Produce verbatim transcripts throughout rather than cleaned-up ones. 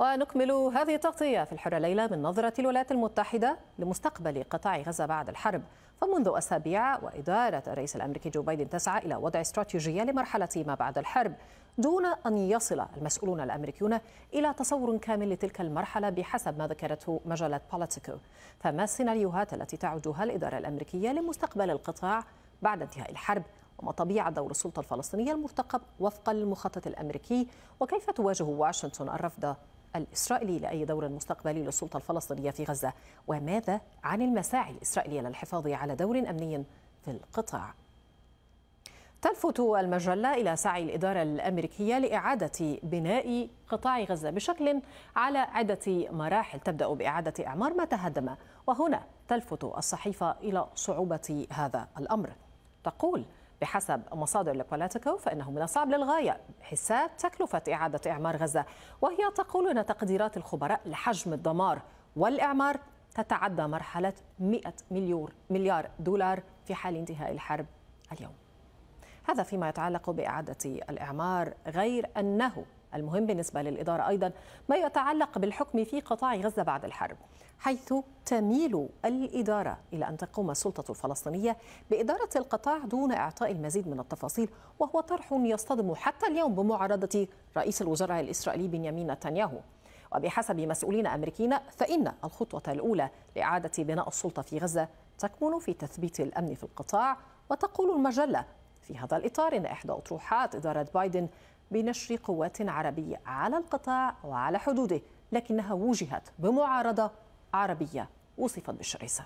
ونكمل هذه التغطية في الحرة ليلة من نظرة الولايات المتحدة لمستقبل قطاع غزة بعد الحرب. فمنذ أسابيع وإدارة الرئيس الأمريكي جو بايدن تسعى إلى وضع استراتيجية لمرحلة ما بعد الحرب دون أن يصل المسؤولون الأمريكيون إلى تصور كامل لتلك المرحلة بحسب ما ذكرته مجلة بوليتيكو. فما السيناريوهات التي تعدها الإدارة الأمريكية لمستقبل القطاع بعد انتهاء الحرب؟ وما طبيعة دور السلطة الفلسطينية المرتقب وفقا للمخطط الأمريكي؟ وكيف تواجه واشنطن الرفض الإسرائيلي لأي دور مستقبلي للسلطة الفلسطينية في غزة؟ وماذا عن المساعي الإسرائيلية للحفاظ على دور أمني في القطاع؟ تلفت المجلة إلى سعي الإدارة الأمريكية لإعادة بناء قطاع غزة بشكل على عدة مراحل تبدأ بإعادة إعمار ما تهدم، وهنا تلفت الصحيفة إلى صعوبة هذا الأمر. تقول بحسب مصادر لبوليتيكو فإنه من الصعب للغاية حساب تكلفة إعادة إعمار غزة، وهي تقول أن تقديرات الخبراء لحجم الدمار والإعمار تتعدى مرحلة مئة مليار دولار في حال انتهاء الحرب اليوم. هذا فيما يتعلق بإعادة الإعمار، غير أنه المهم بالنسبة للإدارة أيضا ما يتعلق بالحكم في قطاع غزة بعد الحرب، حيث تميل الإدارة إلى أن تقوم السلطة الفلسطينية بإدارة القطاع دون إعطاء المزيد من التفاصيل، وهو طرح يصطدم حتى اليوم بمعارضة رئيس الوزراء الإسرائيلي بنيامين نتنياهو. وبحسب مسؤولين أمريكيين فإن الخطوة الأولى لإعادة بناء السلطة في غزة تكمن في تثبيت الأمن في القطاع. وتقول المجلة في هذا الإطار إن إحدى أطروحات إدارة بايدن بنشر قوات عربية على القطاع وعلى حدوده، لكنها وجهت بمعارضة عربية وصفت بالشرسة.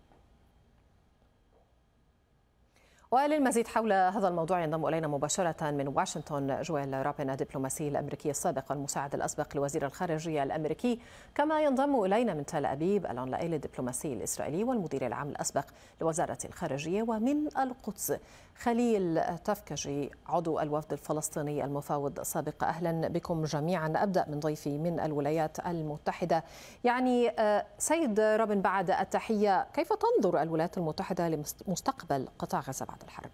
وللمزيد حول هذا الموضوع ينضم إلينا مباشرة من واشنطن جويل روبن الدبلوماسي الأمريكي السابق والمساعد الأسبق لوزير الخارجية الأمريكي، كما ينضم إلينا من تل أبيب ألان لائل الدبلوماسي الإسرائيلي والمدير العام الأسبق لوزارة الخارجية، ومن القدس خليل تفكجي عضو الوفد الفلسطيني المفاوض السابق. أهلا بكم جميعا. أبدأ من ضيفي من الولايات المتحدة. يعني سيد روبن، بعد التحية، كيف تنظر الولايات المتحدة لمستقبل قطاع غزة بعد الحرب؟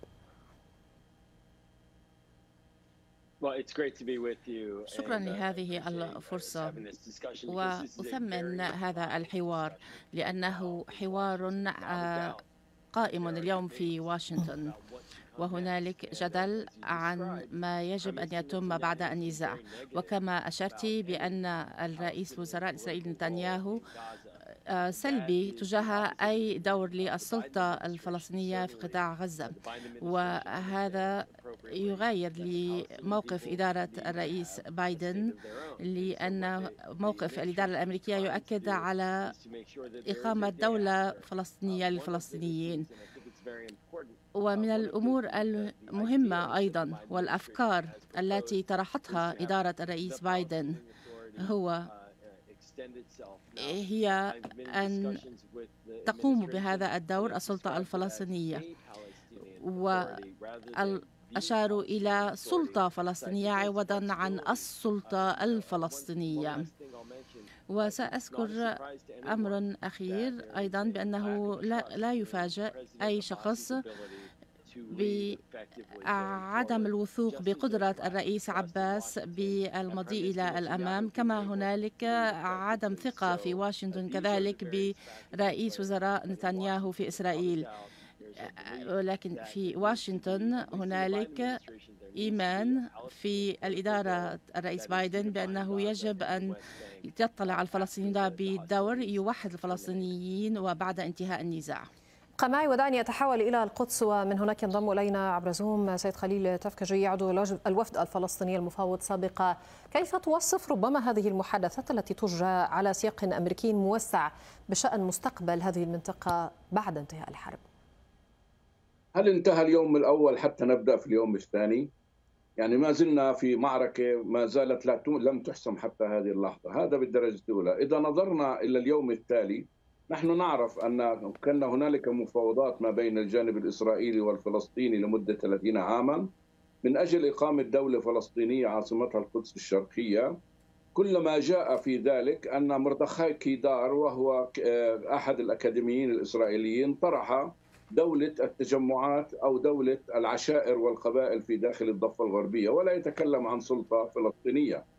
شكرا لهذه الفرصة، وأثمن هذا الحوار لأنه حوار قائم اليوم في واشنطن، وهنالك جدل عن ما يجب أن يتم بعد النزاع. وكما أشرت بأن الرئيس الوزراء الإسرائيلي نتنياهو سلبي تجاه أي دور للسلطة الفلسطينية في قطاع غزة، وهذا يغير لموقف إدارة الرئيس بايدن، لأن موقف الإدارة الأمريكية يؤكد على إقامة دولة فلسطينية للفلسطينيين. ومن الأمور المهمة أيضا والأفكار التي طرحتها إدارة الرئيس بايدن هو هي أن تقوم بهذا الدور السلطة الفلسطينية، وأشاروا إلى سلطة فلسطينية عوضا عن السلطة الفلسطينية. وسأذكر أمر أخير أيضا، بأنه لا, لا يفاجئ أي شخص بعدم الوثوق بقدرة الرئيس عباس بالمضي إلى الأمام، كما هنالك عدم ثقة في واشنطن كذلك برئيس وزراء نتنياهو في إسرائيل. ولكن في واشنطن هنالك إيمان في الإدارة الرئيس بايدن بأنه يجب أن يطلع الفلسطينيين بدور يوحد الفلسطينيين وبعد انتهاء النزاع. معي ودعني أتحول إلى القدس، ومن هناك ينضم إلينا عبر زوم سيد خليل تفكجي عضو الوفد الفلسطيني المفاوض سابقا. كيف توصف ربما هذه المحادثات التي تجرى على سياق أمريكي موسع بشأن مستقبل هذه المنطقة بعد انتهاء الحرب؟ هل انتهى اليوم الأول حتى نبدأ في اليوم الثاني؟ يعني ما زلنا في معركة ما زالت لا لم تحسم حتى هذه اللحظة، هذا بالدرجة الأولى. إذا نظرنا إلى اليوم التالي، نحن نعرف أن كان هنالك مفاوضات ما بين الجانب الإسرائيلي والفلسطيني لمدة ثلاثين عاما من أجل إقامة دولة فلسطينية عاصمتها القدس الشرقية. كل ما جاء في ذلك أن مردخاي كيدار، وهو أحد الأكاديميين الإسرائيليين، طرح دولة التجمعات أو دولة العشائر والقبائل في داخل الضفة الغربية، ولا يتكلم عن سلطة فلسطينية.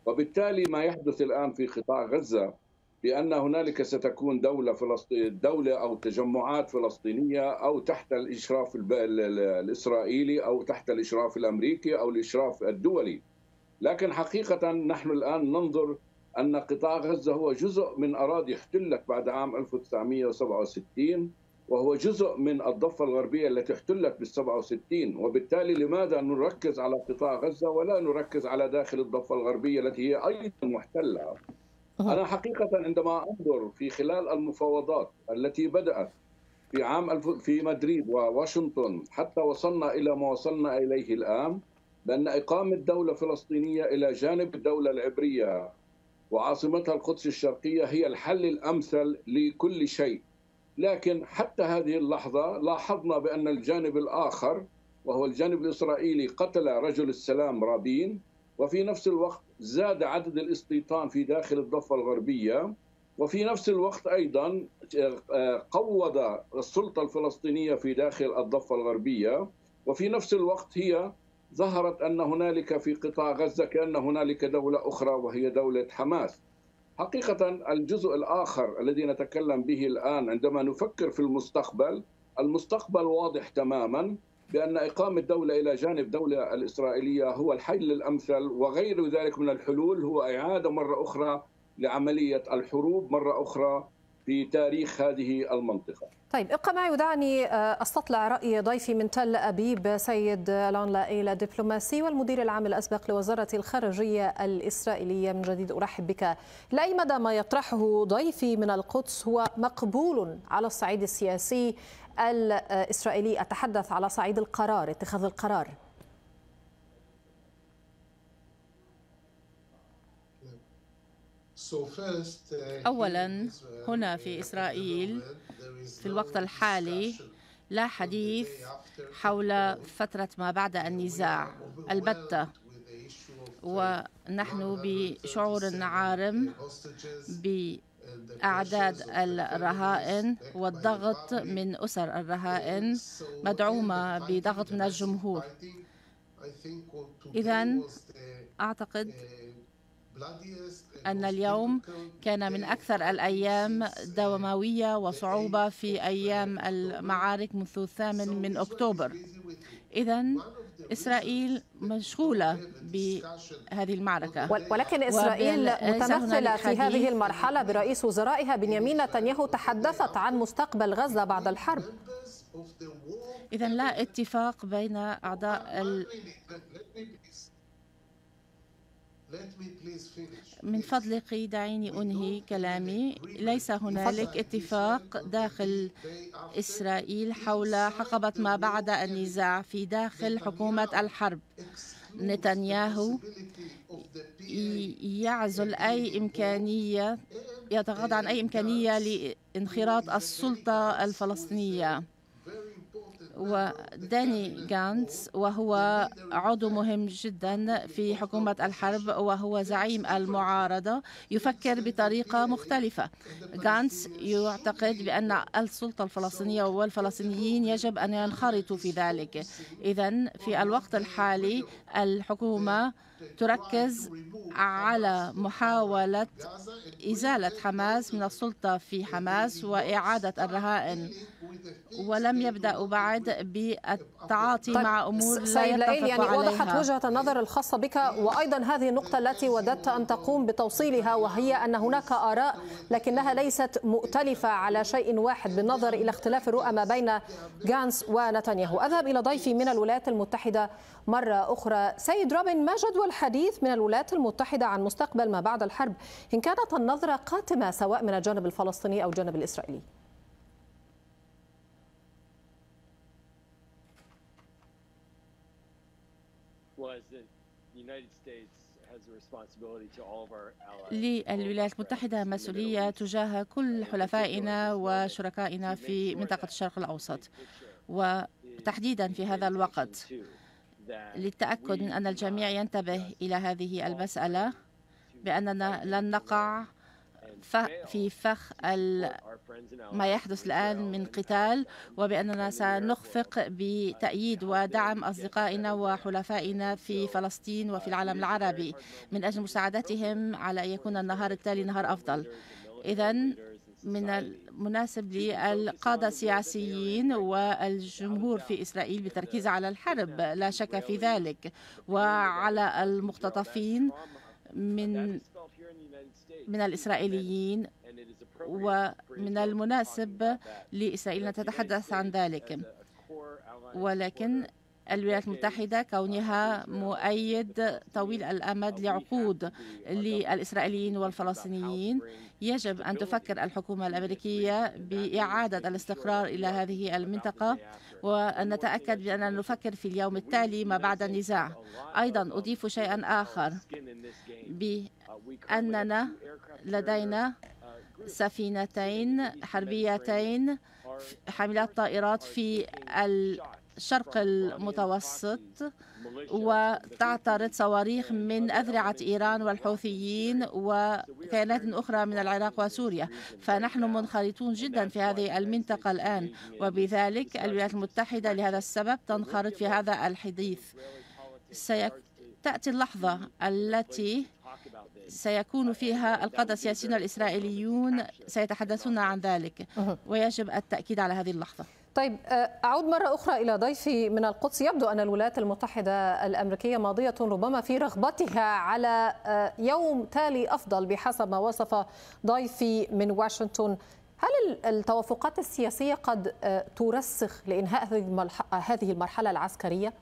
وبالتالي ما يحدث الآن في قطاع غزة بأن هنالك ستكون دولة فلسطين دولة أو تجمعات فلسطينية أو تحت الإشراف الإسرائيلي أو تحت الإشراف الأمريكي أو الإشراف الدولي. لكن حقيقة نحن الآن ننظر أن قطاع غزة هو جزء من أراضي احتلت بعد عام ألف وتسعمئة وسبعة وستين، وهو جزء من الضفة الغربية التي احتلت بالسبعة وستين، وبالتالي لماذا نركز على قطاع غزة ولا نركز على داخل الضفة الغربية التي هي أيضا محتلة؟ أنا حقيقة عندما أنظر في خلال المفاوضات التي بدأت في عام في مدريد وواشنطن حتى وصلنا إلى ما وصلنا إليه الآن، بأن إقامة دولة فلسطينية إلى جانب الدولة العبرية وعاصمتها القدس الشرقية هي الحل الأمثل لكل شيء. لكن حتى هذه اللحظة لاحظنا بأن الجانب الآخر وهو الجانب الإسرائيلي قتل رجل السلام رابين، وفي نفس الوقت زاد عدد الاستيطان في داخل الضفة الغربية، وفي نفس الوقت أيضا قوض السلطة الفلسطينية في داخل الضفة الغربية، وفي نفس الوقت هي ظهرت أن هنالك في قطاع غزة كأن هنالك دولة أخرى وهي دولة حماس. حقيقة الجزء الآخر الذي نتكلم به الآن عندما نفكر في المستقبل، المستقبل واضح تماما بأن إقامة دولة إلى جانب دولة الإسرائيلية هو الحل الأمثل، وغير ذلك من الحلول هو إعادة مرة أخرى لعملية الحروب مرة أخرى في تاريخ هذه المنطقة. طيب ابقى معي ودعني استطلع رأي ضيفي من تل أبيب سيد لان لائيل الدبلوماسي والمدير العام الأسبق لوزارة الخارجية الإسرائيلية. من جديد أرحب بك. لأي مدى ما يطرحه ضيفي من القدس هو مقبول على الصعيد السياسي الإسرائيلي؟ أتحدث على صعيد القرار، اتخاذ القرار. أولا هنا في إسرائيل في الوقت الحالي لا حديث حول فترة ما بعد النزاع البتة، ونحن بشعور عارم بأعداد الرهائن والضغط من أسر الرهائن مدعومة بضغط من الجمهور. إذن أعتقد أن اليوم كان من أكثر الأيام دموية وصعوبة في أيام المعارك منذ الثامن من أكتوبر. إذن إسرائيل مشغولة بهذه المعركة، ولكن إسرائيل متمثلة في هذه المرحلة برئيس وزرائها بنيامين نتنياهو تحدثت عن مستقبل غزة بعد الحرب. إذن لا اتفاق بين أعضاء ال... من فضلك دعيني أنهي كلامي. ليس هنالك اتفاق داخل إسرائيل حول حقبة ما بعد النزاع في داخل حكومة الحرب. نتنياهو يعزل أي إمكانية، يتغاضى عن أي إمكانية لانخراط السلطة الفلسطينية. وداني غانتس وهو عضو مهم جدا في حكومة الحرب وهو زعيم المعارضة يفكر بطريقة مختلفة. غانتس يعتقد بأن السلطة الفلسطينية والفلسطينيين يجب أن ينخرطوا في ذلك. إذن في الوقت الحالي الحكومة تركز على محاولة إزالة حماس من السلطة في حماس وإعادة الرهائن، ولم يبدأوا بعد بالتعاطي طيب مع أمور لا سيد لائيل، يعني عليها. وضحت وجهة النظر الخاصة بك، وأيضا هذه النقطة التي وددت أن تقوم بتوصيلها، وهي أن هناك آراء لكنها ليست مؤتلفة على شيء واحد بالنظر إلى اختلاف الرؤى ما بين غانتس ونتنياهو. أذهب إلى ضيفي من الولايات المتحدة مرة أخرى. سيد روبن، ما جدوى الحديث من الولايات المتحدة عن مستقبل ما بعد الحرب إن كانت النظرة قاتمة سواء من الجانب الفلسطيني أو الجانب الإسرائيلي؟ للولايات المتحدة مسؤولية تجاه كل حلفائنا وشركائنا في منطقة الشرق الأوسط، وتحديدا في هذا الوقت للتأكد من أن الجميع ينتبه إلى هذه المسألة، بأننا لن نقع في فخ ما يحدث الآن من قتال، وبأننا سنخفق بتأييد ودعم أصدقائنا وحلفائنا في فلسطين وفي العالم العربي من أجل مساعدتهم على أن يكون النهار التالي نهار أفضل. إذن من المناسب للقادة السياسيين والجمهور في إسرائيل بالتركيز على الحرب، لا شك في ذلك، وعلى المختطفين من من الإسرائيليين، ومن المناسب لإسرائيل أن تتحدث عن ذلك. ولكن الولايات المتحدة كونها مؤيد طويل الأمد لعقود للإسرائيليين والفلسطينيين، يجب أن تفكر الحكومة الأمريكية بإعادة الاستقرار إلى هذه المنطقة، وأن نتأكد بأننا نفكر في اليوم التالي ما بعد النزاع. أيضا أضيف شيئا آخر، بأننا لدينا سفينتين حربيتين حاملات طائرات في الشرق المتوسط، وتعترض صواريخ من أذرعة إيران والحوثيين وكيانات أخرى من العراق وسوريا. فنحن منخرطون جدا في هذه المنطقة الآن، وبذلك الولايات المتحدة لهذا السبب تنخرط في هذا الحديث. ستأتي اللحظة التي سيكون فيها القادة السياسيون الإسرائيليون سيتحدثون عن ذلك، ويجب التأكيد على هذه اللحظة. طيب، أعود مرة أخرى إلى ضيفي من القدس. يبدو أن الولايات المتحدة الأمريكية ماضية ربما في رغبتها على يوم تالي أفضل بحسب ما وصف ضيفي من واشنطن. هل التوافقات السياسية قد ترسخ لإنهاء هذه المرحلة العسكرية؟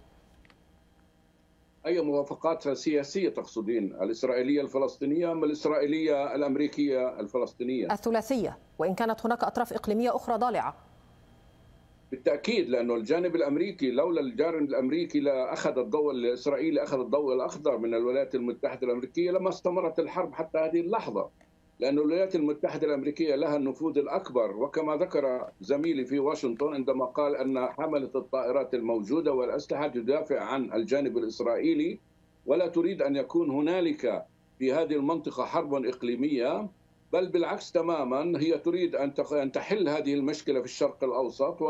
أي موافقات سياسية تقصدين؟ الإسرائيلية الفلسطينية أم الإسرائيلية الأمريكية الفلسطينية؟ الثلاثية، وإن كانت هناك أطراف إقليمية أخرى ضالعة. بالتأكيد، لأنه الجانب الأمريكي لولا الجانب الأمريكي لأخذ الضوء الإسرائيلي أخذ الضوء الأخضر من الولايات المتحدة الأمريكية لما استمرت الحرب حتى هذه اللحظة، لأن الولايات المتحدة الأمريكية لها النفوذ الأكبر. وكما ذكر زميلي في واشنطن عندما قال أن حملة الطائرات الموجودة والأسلحة تدافع عن الجانب الإسرائيلي ولا تريد أن يكون هنالك في هذه المنطقة حرب إقليمية، بل بالعكس تماما، هي تريد أن تحل هذه المشكلة في الشرق الأوسط،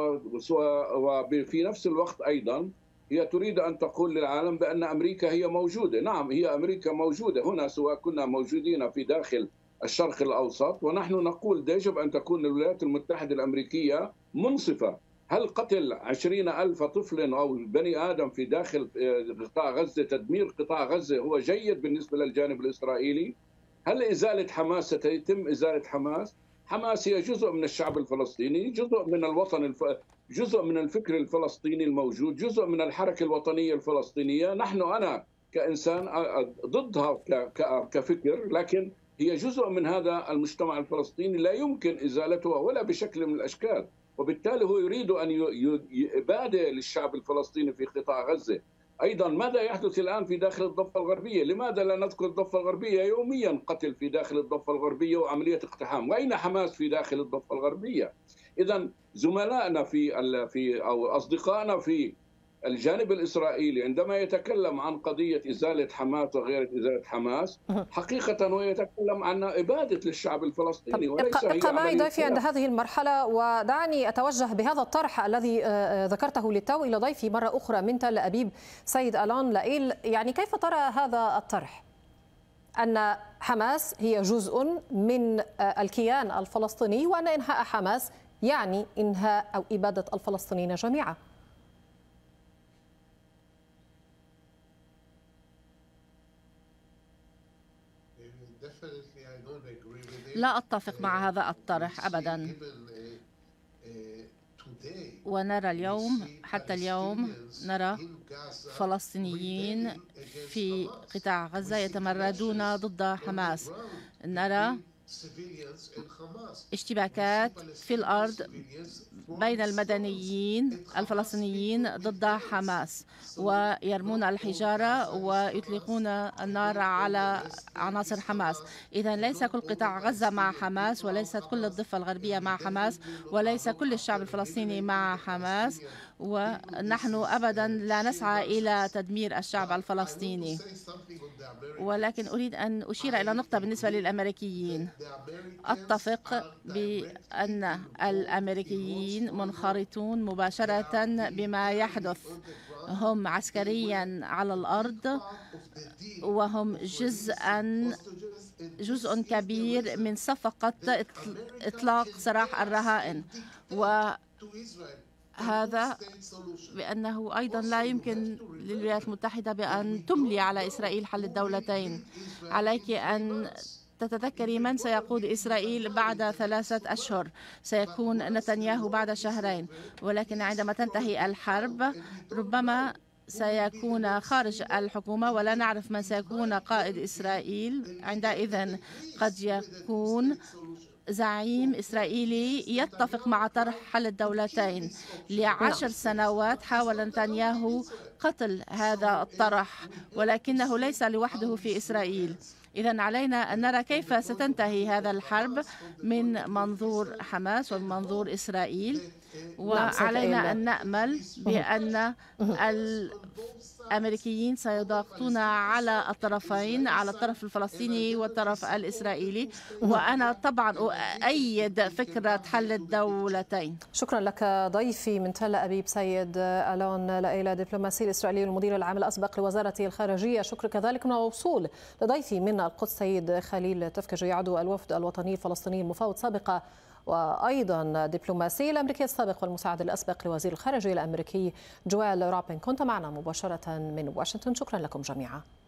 وفي نفس الوقت أيضا هي تريد أن تقول للعالم بأن أمريكا هي موجودة. نعم، هي أمريكا موجودة هنا، سواء كنا موجودين في داخل الشرق الأوسط، ونحن نقول يجب أن تكون الولايات المتحدة الأمريكية منصفة. هل قتل عشرين ألف طفل أو بني آدم في داخل قطاع غزة، تدمير قطاع غزة، هو جيد بالنسبة للجانب الإسرائيلي؟ هل إزالة حماس ستتم إزالة حماس؟ حماس هي جزء من الشعب الفلسطيني، جزء من الوطن الف... جزء من الفكر الفلسطيني الموجود، جزء من الحركة الوطنية الفلسطينية. نحن أنا كإنسان ضدها ك... ك... كفكر، لكن هي جزء من هذا المجتمع الفلسطيني لا يمكن إزالتها ولا بشكل من الأشكال. وبالتالي هو يريد أن يبادئ للشعب الفلسطيني في قطاع غزة. أيضا ماذا يحدث الآن في داخل الضفة الغربية؟ لماذا لا نذكر الضفة الغربية؟ يوميا قتل في داخل الضفة الغربية وعملية اقتحام، وأين حماس في داخل الضفة الغربية؟ إذا زملائنا في في أو أصدقائنا في الجانب الإسرائيلي عندما يتكلم عن قضية إزالة حماس وغير إزالة حماس، حقيقة هو يتكلم عن إبادة للشعب الفلسطيني وليس هي ابقى معي ضيفي عند هذه المرحلة، ودعني أتوجه بهذا الطرح الذي ذكرته للتو إلى ضيفي مرة أخرى من تل أبيب سيد ألان لائيل. يعني كيف ترى هذا الطرح أن حماس هي جزء من الكيان الفلسطيني، وأن إنهاء حماس يعني إنهاء أو إبادة الفلسطينيين جميعا؟ لا أتفق مع هذا الطرح أبدا. ونرى اليوم، حتى اليوم نرى فلسطينيين في قطاع غزة يتمردون ضد حماس. نرى اشتباكات في الأرض بين المدنيين الفلسطينيين ضد حماس، ويرمون الحجارة ويطلقون النار على عناصر حماس. إذن ليس كل قطاع غزة مع حماس، وليست كل الضفة الغربية مع حماس، وليس كل الشعب الفلسطيني مع حماس، ونحن أبدا لا نسعى إلى تدمير الشعب الفلسطيني. ولكن أريد أن أشير إلى نقطة بالنسبة للأمريكيين. أتفق بأن الأمريكيين منخرطون مباشرة بما يحدث. هم عسكريا على الأرض، وهم جزءا جزء كبير من صفقة إطلاق سراح الرهائن. وهذا بأنه أيضا لا يمكن للولايات المتحدة بأن تملي على إسرائيل حل الدولتين. عليك أن تتذكري من سيقود إسرائيل بعد ثلاثة أشهر. سيكون نتنياهو بعد شهرين، ولكن عندما تنتهي الحرب ربما سيكون خارج الحكومة ولا نعرف من سيكون قائد إسرائيل. عندئذ قد يكون زعيم إسرائيلي يتفق مع طرح حل الدولتين. لعشر سنوات حاول نتنياهو قتل هذا الطرح، ولكنه ليس لوحده في إسرائيل. إذن علينا أن نرى كيف ستنتهي هذا الحرب من منظور حماس ومن منظور إسرائيل. وعلينا أن نأمل بأن الأمريكيين سيضغطون على الطرفين، على الطرف الفلسطيني والطرف الإسرائيلي. وأنا طبعا أؤيد فكرة حل الدولتين. شكرا لك ضيفي من تل أبيب سيد ألون لائلة، دبلوماسي الإسرائيلي والمدير العام الأسبق لوزارة الخارجية. شكر كذلك من الوصول لضيفي من القدس سيد خليل تفكجي، عضو الوفد الوطني الفلسطيني المفاوض سابقا، وأيضا دبلوماسي الأمريكي السابق والمساعد الأسبق لوزير الخارجية الأمريكي جويل روبن. كنت معنا مباشرة من واشنطن. شكرا لكم جميعا.